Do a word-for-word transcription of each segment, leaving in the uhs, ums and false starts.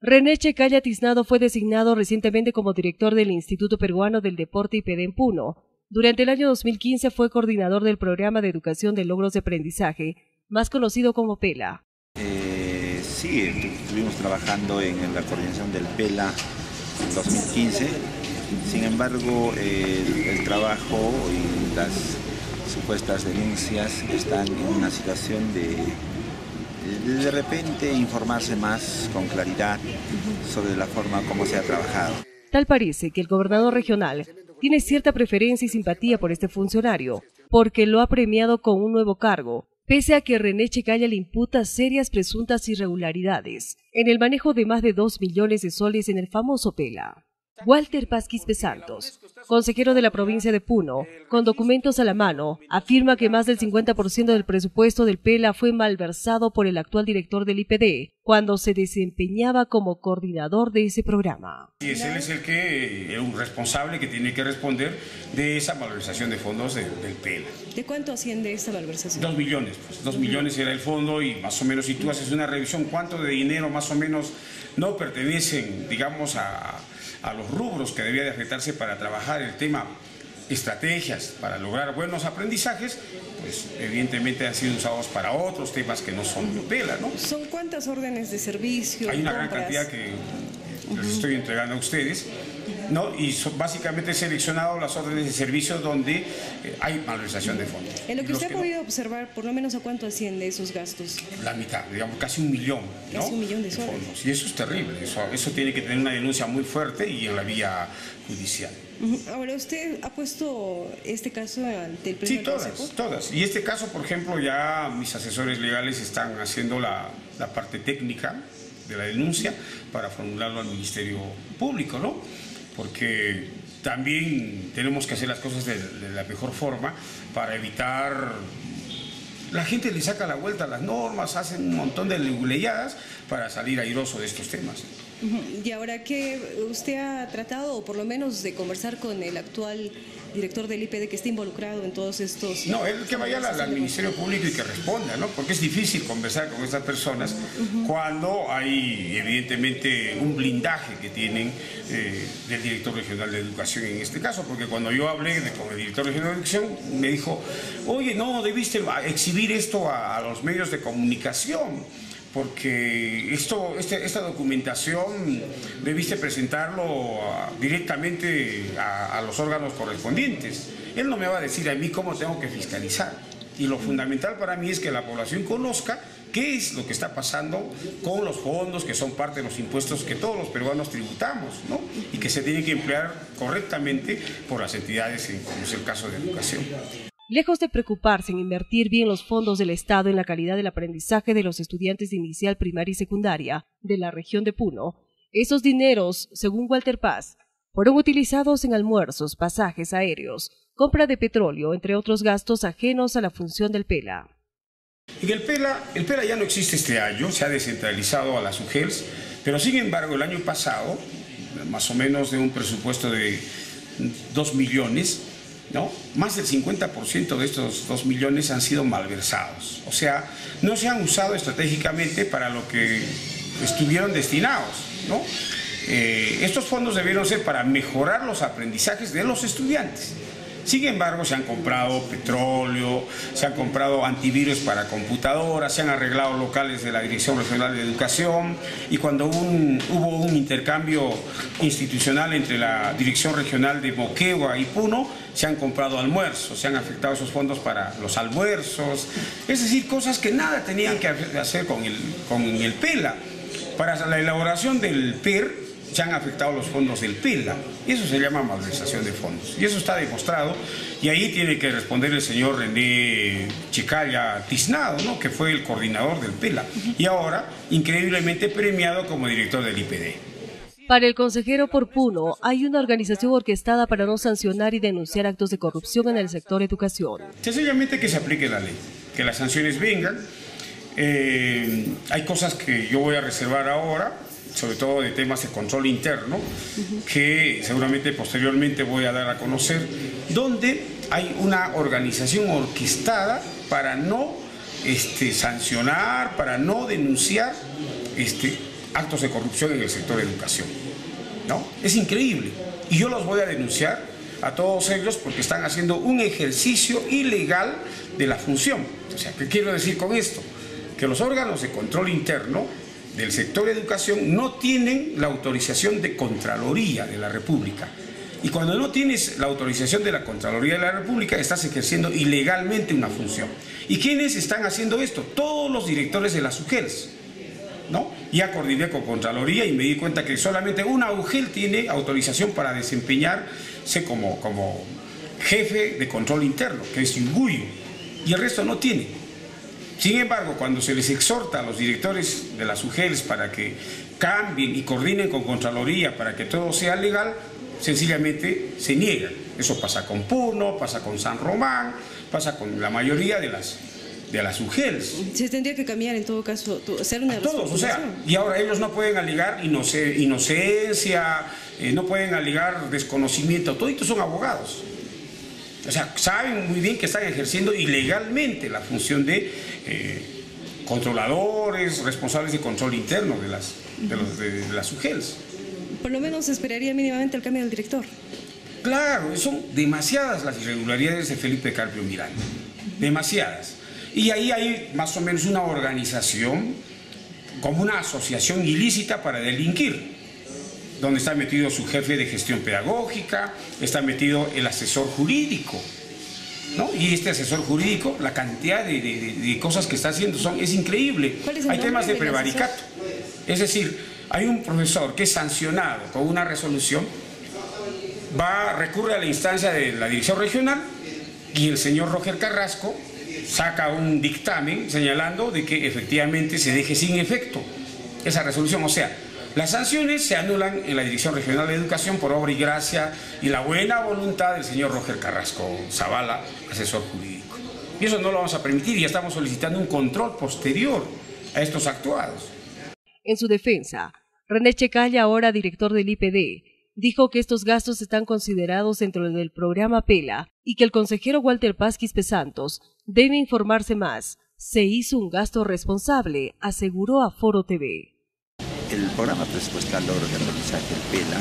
René Checaya Tiznado fue designado recientemente como director del Instituto Peruano del Deporte I P D en Puno. Durante el año dos mil quince fue coordinador del Programa de Educación de Logros de Aprendizaje, más conocido como PELA. Eh, sí, estuvimos trabajando en la coordinación del PELA en dos mil quince. Sin embargo, el, el trabajo y las supuestas denuncias están en una situación de de repente informarse más con claridad sobre la forma como se ha trabajado. Tal parece que el gobernador regional tiene cierta preferencia y simpatía por este funcionario, porque lo ha premiado con un nuevo cargo, pese a que René Checaya le imputa serias presuntas irregularidades en el manejo de más de dos millones de soles en el famoso PELA. Walter Paz Quispe Santos, consejero de la provincia de Puno, con documentos a la mano, afirma que más del cincuenta por ciento del presupuesto del PELA fue malversado por el actual director del I P D cuando se desempeñaba como coordinador de ese programa. Y es él es el que es un responsable que tiene que responder de esa malversación de fondos de, del PELA. ¿De cuánto asciende esta malversación? Dos millones, pues, dos millones era el fondo y más o menos si tú haces una revisión, ¿cuánto de dinero más o menos no pertenecen, digamos, a... a los rubros que debía de afectarse para trabajar el tema estrategias para lograr buenos aprendizajes, pues evidentemente han sido usados para otros temas que no son PELA, ¿no? ¿Son cuántas órdenes de servicio? Hay una compras? gran cantidad que les estoy entregando a ustedes, ¿no? Y son básicamente he seleccionado las órdenes de servicio donde eh, hay malversación de fondos. En lo que Los usted que ha podido no, observar, por lo menos a cuánto asciende esos gastos. la mitad, digamos, casi un millón, ¿no? Casi un millón de soles. fondos. Y eso es terrible, eso, eso tiene que tener una denuncia muy fuerte y en la vía judicial. Ahora, ¿usted ha puesto este caso ante el Pleno Sí, del todas, Consejo? todas. Y este caso, por ejemplo, ya mis asesores legales están haciendo la, la parte técnica de la denuncia para formularlo al Ministerio Público, ¿no? Porque también tenemos que hacer las cosas de, de la mejor forma para evitar... La gente le saca la vuelta a las normas, hacen un montón de leguleyadas para salir airoso de estos temas. Y ahora que usted ha tratado, o por lo menos de conversar con el actual director del I P D que está involucrado en todos estos... No, él que vaya al, al Ministerio Público y que responda, ¿no? Porque es difícil conversar con estas personas uh-huh. cuando hay evidentemente un blindaje que tienen eh, del director regional de educación en este caso, porque cuando yo hablé de, con el director regional de educación me dijo, oye, no, debiste exhibir esto a, a los medios de comunicación, porque esto, este, esta documentación debiste presentarlo a, directamente a, a los órganos correspondientes. Él no me va a decir a mí cómo tengo que fiscalizar. Y lo fundamental para mí es que la población conozca qué es lo que está pasando con los fondos que son parte de los impuestos que todos los peruanos tributamos, ¿no? Y que se tienen que emplear correctamente por las entidades, como es el caso de educación. Lejos de preocuparse en invertir bien los fondos del Estado en la calidad del aprendizaje de los estudiantes de inicial, primaria y secundaria de la región de Puno, esos dineros, según Walter Paz, fueron utilizados en almuerzos, pasajes aéreos, compra de petróleo, entre otros gastos ajenos a la función del PELA. En el PELA, el PELA ya no existe este año, se ha descentralizado a las U G E L S, pero sin embargo el año pasado, más o menos de un presupuesto de dos millones, ¿no? Más del cincuenta por ciento de estos dos millones han sido malversados, o sea, no se han usado estratégicamente para lo que estuvieron destinados, ¿no? Eh, estos fondos debieron ser para mejorar los aprendizajes de los estudiantes. Sin embargo, se han comprado petróleo, se han comprado antivirus para computadoras, se han arreglado locales de la Dirección Regional de Educación y cuando un, hubo un intercambio institucional entre la Dirección Regional de Moquegua y Puno, se han comprado almuerzos, se han afectado esos fondos para los almuerzos, es decir, cosas que nada tenían que hacer con el, con el PELA. Para la elaboración del P E R, se han afectado los fondos del PELA, y eso se llama malversación de fondos, y eso está demostrado, y ahí tiene que responder el señor René Checaya Tiznado, ¿no? Que fue el coordinador del PELA, y ahora increíblemente premiado como director del I P D. Para el consejero por Puno, hay una organización orquestada para no sancionar y denunciar actos de corrupción en el sector educación. Sencillamente que se aplique la ley, que las sanciones vengan, eh, hay cosas que yo voy a reservar ahora, sobre todo de temas de control interno, uh-huh. que seguramente posteriormente voy a dar a conocer, donde hay una organización orquestada para no este, sancionar, para no denunciar este, actos de corrupción en el sector de educación, ¿no? Es increíble. Y yo los voy a denunciar a todos ellos porque están haciendo un ejercicio ilegal de la función. O sea, ¿qué quiero decir con esto? Que los órganos de control interno del sector de educación no tienen la autorización de Contraloría de la República. Y cuando no tienes la autorización de la Contraloría de la República, estás ejerciendo ilegalmente una función. ¿Y quiénes están haciendo esto? Todos los directores de las U G E L S, ¿no? Ya coordiné con Contraloría y me di cuenta que solamente una U G E L tiene autorización para desempeñarse como, como jefe de control interno, que es Yunguyo, y el resto no tiene. Sin embargo, cuando se les exhorta a los directores de las U G E L S para que cambien y coordinen con Contraloría para que todo sea legal, sencillamente se niegan. Eso pasa con Puno, pasa con San Román, pasa con la mayoría de las, de las U G E L S. Se tendría que cambiar en todo caso, hacer una todos, o sea, y ahora ellos no pueden alegar inoc inocencia, eh, no pueden alegar desconocimiento, todos estos son abogados. O sea, saben muy bien que están ejerciendo ilegalmente la función de eh, controladores, responsables de control interno de las, de los, de, de las U G E L S. Por lo menos esperaría mínimamente el cambio del director. Claro, son demasiadas las irregularidades de Felipe Carpio Miranda, demasiadas. Y ahí hay más o menos una organización, como una asociación ilícita para delinquir, donde está metido su jefe de gestión pedagógica, está metido el asesor jurídico, ¿no? Y este asesor jurídico, la cantidad de, de, de cosas que está haciendo son, es increíble. Hay temas de prevaricato, es decir, hay un profesor que es sancionado con una resolución, va, recurre a la instancia de la dirección regional y el señor Roger Carrasco saca un dictamen señalando de que efectivamente se deje sin efecto esa resolución. O sea, las sanciones se anulan en la Dirección Regional de Educación por obra y gracia y la buena voluntad del señor Roger Carrasco Zavala, asesor jurídico. Y eso no lo vamos a permitir y ya estamos solicitando un control posterior a estos actuados. En su defensa, René Checalla, ahora director del I P D, dijo que estos gastos están considerados dentro del programa PELA y que el consejero Walter Paz Quispe Santos debe informarse más. Se hizo un gasto responsable, aseguró a Foro T V. El programa presupuestal de aprendizaje, el PELA,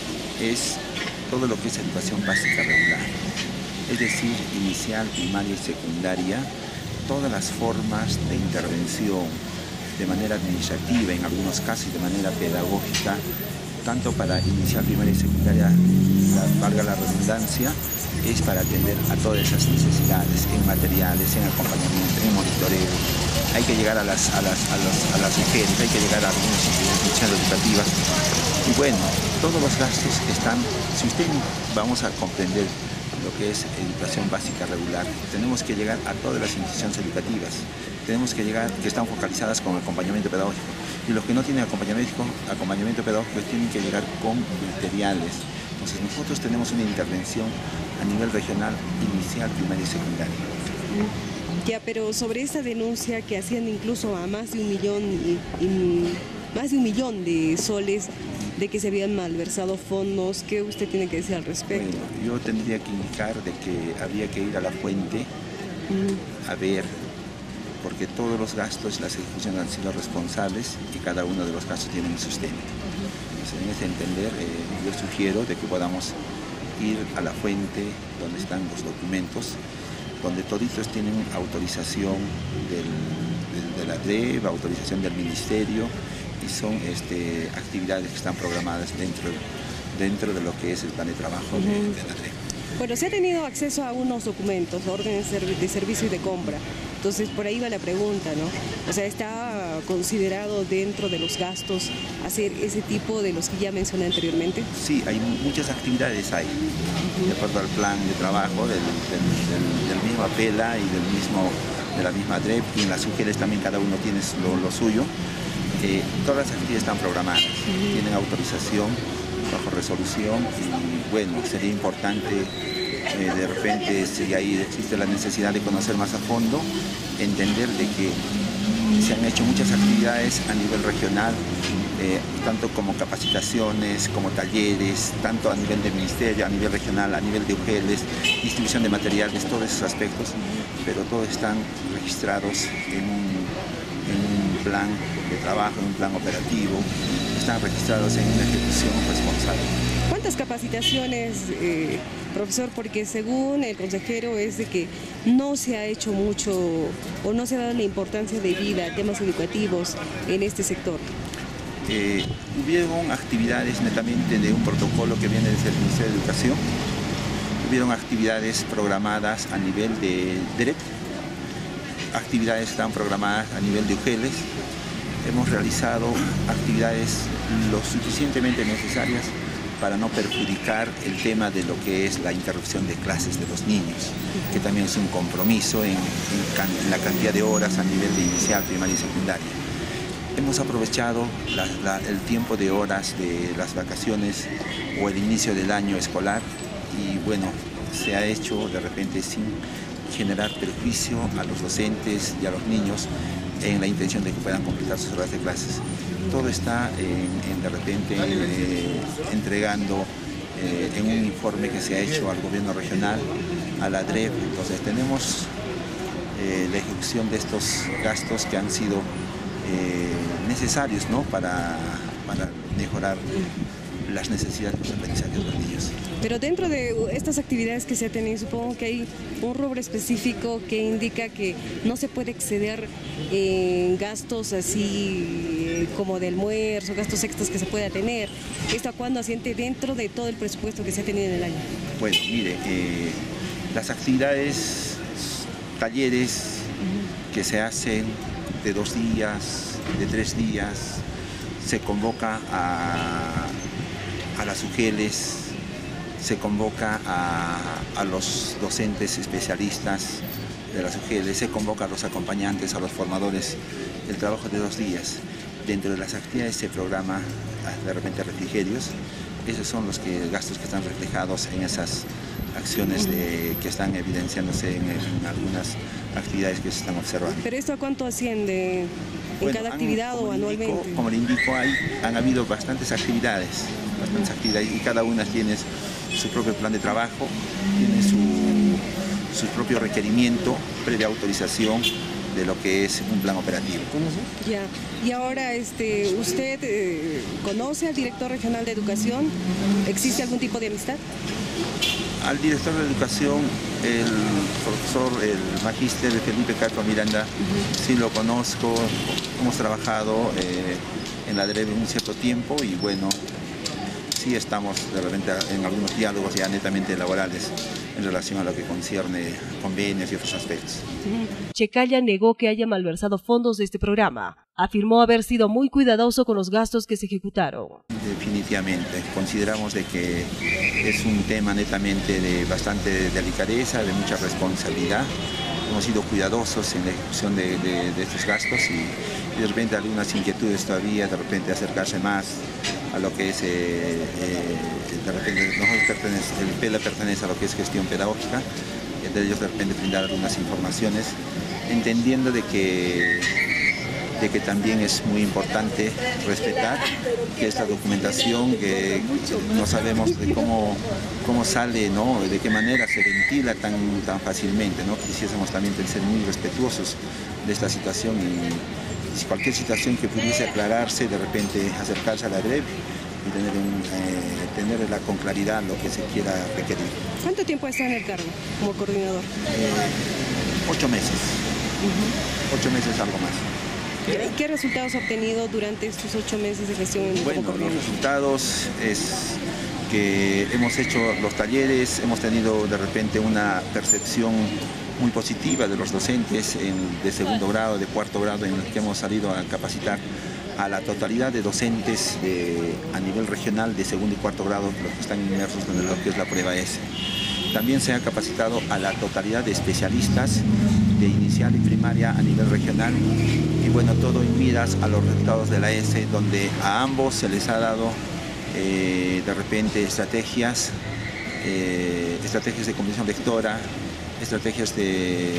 es todo lo que es educación básica regular, es decir, inicial, primaria y secundaria, todas las formas de intervención de manera administrativa, en algunos casos y de manera pedagógica, tanto para inicial, primaria y secundaria, la, valga la redundancia, es para atender a todas esas necesidades, en materiales, en acompañamiento, en monitoreo. Hay que llegar a las, a las, a las, a las U G E L S, hay que llegar a algunas instituciones educativas. Y bueno, todos los gastos están, si usted vamos a comprender lo que es educación básica regular, tenemos que llegar a todas las instituciones educativas, tenemos que llegar, que están focalizadas con acompañamiento pedagógico, y los que no tienen acompañamiento, acompañamiento pedagógico tienen que llegar con materiales. Entonces nosotros tenemos una intervención a nivel regional, inicial, primaria y secundaria. Ya, pero sobre esta denuncia que hacían incluso a más de un millón, y, y, más de un millón de soles, de que se habían malversado fondos, ¿qué usted tiene que decir al respecto? Bueno, yo tendría que indicar de que habría que ir a la fuente mm. a ver, porque todos los gastos, las ejecuciones han sido responsables y cada uno de los gastos tiene un sustento. Entonces, en ese entender, eh, yo sugiero de que podamos ir a la fuente donde están los documentos, donde toditos tienen autorización del, del, de la D E B, autorización del Ministerio, y son este, actividades que están programadas dentro, dentro de lo que es el plan de trabajo uh-huh. de, de la D E B. Bueno, se ha tenido acceso a unos documentos, órdenes de servicio y de compra, entonces por ahí va la pregunta, ¿no? O sea, ¿está considerado dentro de los gastos hacer ese tipo de los que ya mencioné anteriormente? Sí, hay muchas actividades ahí, uh-huh. de acuerdo al plan de trabajo del, del, del, del mismo PELA y del mismo, de la misma D E B, y en las U G E L S también cada uno tiene lo, lo suyo. Eh, todas las actividades están programadas, uh-huh. tienen autorización bajo resolución y bueno, sería importante eh, de repente, si ahí existe la necesidad de conocer más a fondo, entender de que se han hecho muchas actividades a nivel regional, eh, tanto como capacitaciones, como talleres, tanto a nivel del ministerio, a nivel regional, a nivel de U G E L S, distribución de materiales, todos esos aspectos, pero todos están registrados en un, en un plan de trabajo, en un plan operativo, están registrados en una ejecución responsable. ¿Cuántas capacitaciones, eh, profesor? Porque según el consejero es de que no se ha hecho mucho o no se ha dado la importancia debida a temas educativos en este sector. Eh, hubieron actividades netamente de un protocolo que viene desde el Ministerio de Educación, hubieron actividades programadas a nivel de D R E P, actividades que estaban programadas a nivel de U G E L E S, hemos realizado actividades lo suficientemente necesarias para no perjudicar el tema de lo que es la interrupción de clases de los niños, que también es un compromiso en, en, en la cantidad de horas a nivel de inicial, primaria y secundaria. Hemos aprovechado la, la, el tiempo de horas de las vacaciones o el inicio del año escolar y bueno, se ha hecho de repente sin generar perjuicio a los docentes y a los niños en la intención de que puedan completar sus horas de clases. Todo está en, en de repente eh, entregando eh, en un informe que se ha hecho al gobierno regional, a la D R E P. Entonces tenemos eh, la ejecución de estos gastos que han sido eh, necesarios, ¿no? para, para mejorar las necesidades de los aprendizajes de los niños. Pero dentro de estas actividades que se ha tenido, supongo que hay un rubro específico que indica que no se puede exceder en gastos así como de almuerzo, gastos extras que se pueda tener. ¿Esto a cuándo asiente dentro de todo el presupuesto que se ha tenido en el año? Bueno, mire, eh, las actividades, talleres que se hacen de dos días, de tres días, se convoca a, a las U G E L E S, se convoca a, a los docentes especialistas de las U G E L E S, se convoca a los acompañantes, a los formadores, el trabajo de dos días. Dentro de las actividades se programa de repente refrigerios, esos son los que, gastos que están reflejados en esas acciones de, que están evidenciándose en, en algunas actividades que se están observando. ¿Pero esto a cuánto asciende en bueno, cada han, actividad o anualmente? Indico, como le indico, hay, han habido bastantes actividades, bastantes actividades y cada una tiene su propio plan de trabajo, tiene su, su propio requerimiento previa autorización de lo que es un plan operativo. Ya. Y ahora, este, ¿usted eh, conoce al director regional de educación? ¿Existe algún tipo de amistad? Al director de educación, el profesor, el magíster Felipe Castro Miranda, uh-huh. sí lo conozco, hemos trabajado eh, en la D R E P un cierto tiempo y bueno, sí estamos de repente en algunos diálogos ya netamente laborales en relación a lo que concierne convenios y otros aspectos. Checalla negó que haya malversado fondos de este programa. Afirmó haber sido muy cuidadoso con los gastos que se ejecutaron. Definitivamente, consideramos de que es un tema netamente de bastante delicadeza, de mucha responsabilidad. Hemos sido cuidadosos en la ejecución de, de, de estos gastos y, y de repente algunas inquietudes todavía, de repente acercarse más a lo que es, eh, eh, de repente nosotros pertenece, el PELA pertenece a lo que es gestión pedagógica, entre ellos de repente brindar algunas informaciones, entendiendo de que, de que también es muy importante respetar que esta documentación, que no sabemos de cómo, cómo sale, ¿no? De qué manera se ventila tan, tan fácilmente, ¿no? Quisiésemos también ser muy respetuosos de esta situación y si cualquier situación que pudiese aclararse, de repente acercarse a la D R E P y tener, un, eh, tenerla con claridad lo que se quiera requerir. ¿Cuánto tiempo está en el cargo como coordinador? Eh, ocho meses. Uh-huh. Ocho meses, algo más. ¿Qué, ¿Qué resultados ha obtenido durante estos ocho meses de gestión en Bueno, como los resultados es que hemos hecho los talleres, hemos tenido de repente una percepción muy positiva de los docentes en, de segundo grado, de cuarto grado, en el que hemos salido a capacitar a la totalidad de docentes de, a nivel regional de segundo y cuarto grado, los que están inmersos en lo que es la prueba E S. También se ha capacitado a la totalidad de especialistas de inicial y primaria a nivel regional y bueno, todo en miras a los resultados de la E S, donde a ambos se les ha dado eh, de repente estrategias, eh, estrategias de comprensión lectora, estrategias de,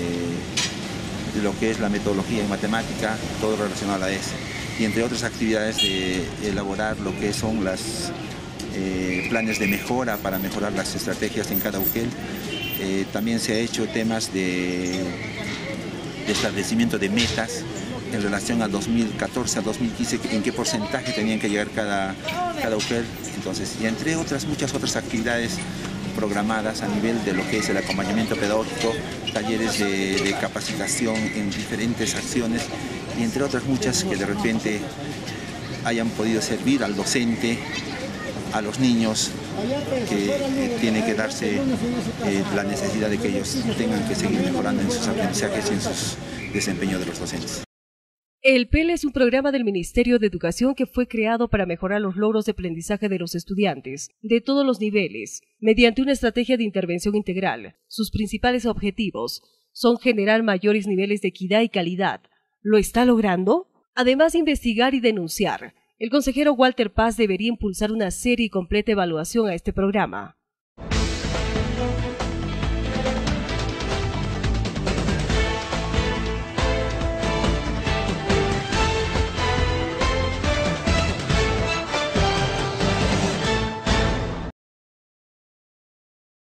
de lo que es la metodología en matemática, todo relacionado a la E S. Y entre otras actividades de elaborar lo que son los eh, planes de mejora para mejorar las estrategias en cada U G E L. Eh, también se ha hecho temas de, de establecimiento de metas en relación a dos mil catorce a dos mil quince, en qué porcentaje tenían que llegar cada, cada U G E L. Entonces, y entre otras, muchas otras actividades programadas a nivel de lo que es el acompañamiento pedagógico, talleres de, de capacitación en diferentes acciones, y entre otras muchas que de repente hayan podido servir al docente, a los niños, que eh, tiene que darse eh, la necesidad de que ellos tengan que seguir mejorando en sus aprendizajes y en sus desempeños de los docentes. El P E L es un programa del Ministerio de Educación que fue creado para mejorar los logros de aprendizaje de los estudiantes de todos los niveles, mediante una estrategia de intervención integral. Sus principales objetivos son generar mayores niveles de equidad y calidad. ¿Lo está logrando? Además de investigar y denunciar, el consejero Walter Paz debería impulsar una seria y completa evaluación a este programa.